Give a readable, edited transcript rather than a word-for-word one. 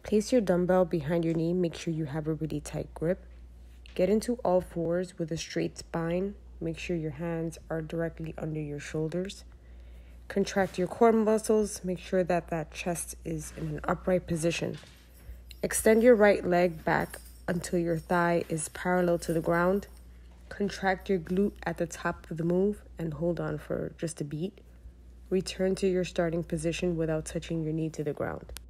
Place your dumbbell behind your knee. Make sure you have a really tight grip. Get into all fours with a straight spine. Make sure your hands are directly under your shoulders. Contract your core muscles. Make sure that chest is in an upright position. Extend your right leg back until your thigh is parallel to the ground. Contract your glute at the top of the move and hold on for just a beat. Return to your starting position without touching your knee to the ground.